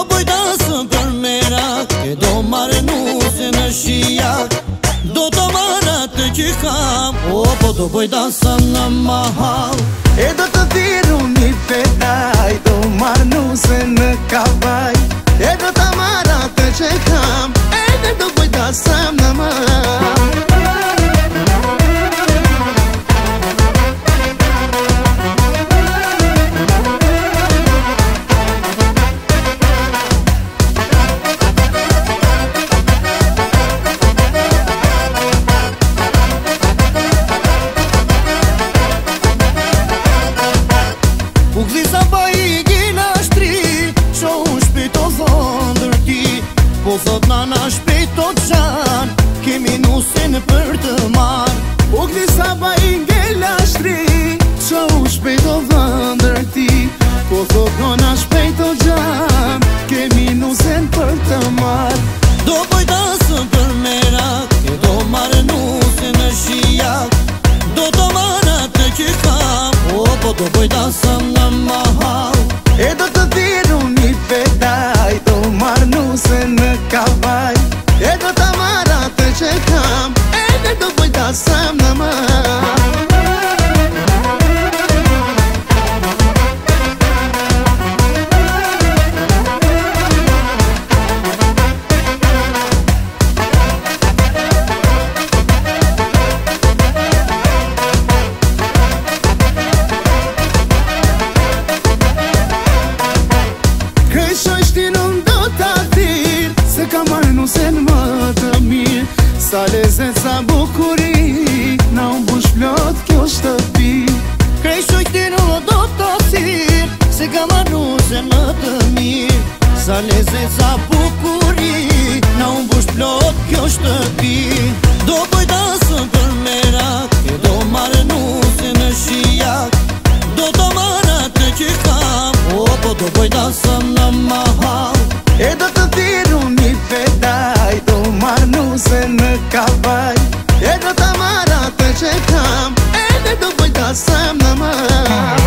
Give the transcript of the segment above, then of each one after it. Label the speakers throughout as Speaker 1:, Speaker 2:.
Speaker 1: poj dasëm për merak, e do marrë nuse në shijak. Do të marrë atë që kam, o po do poj dasëm në mahal.
Speaker 2: E do të thiru një pedaj, do marrë nuse në kavaj. E do të marrë atë që kam, e do poj dasëm në mahal.
Speaker 1: U gdisa pa i gjina shtri, shohu shpejt o dhëndër ti. Po thot nana shpejt o qan, kemi nusin për të marr.
Speaker 2: U gdisa pa i gjina shtri, shohu shpejt o dhëndër ti. Po thot nana shpejt o qan, kemi nusin për të marr.
Speaker 1: Do poj dasëm për merak, e do marrë nusin në shijak. Do të marrë atë që kam, o po do poj dasëm në mahal.
Speaker 2: E do të thiru një pedaj, do marrë nuse në kavaj. E do të marrë atë që kam, e do poj dasëm në mahal. Se ka marrë nusen më të mirë, sa lezet, sa bukuri, na unë bush plot kjo shtëpi.
Speaker 1: Krej shojtin o do të thirë, se ka marrë nusen më të mirë. Sa lezet, sa bukuri, na unë bush plot kjo shtëpi. Do poj dasëm për merak, e do marrë nusen në shijak. Do të marrë atë që kam, o po do poj dasëm në mahal.
Speaker 2: E do të thiru një pedaj, do marrë nuse në kavaj. E do të marrë atë që kam, e do poj dasëm në mahal.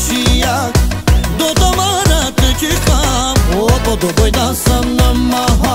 Speaker 1: Do poj dasëm në mahal.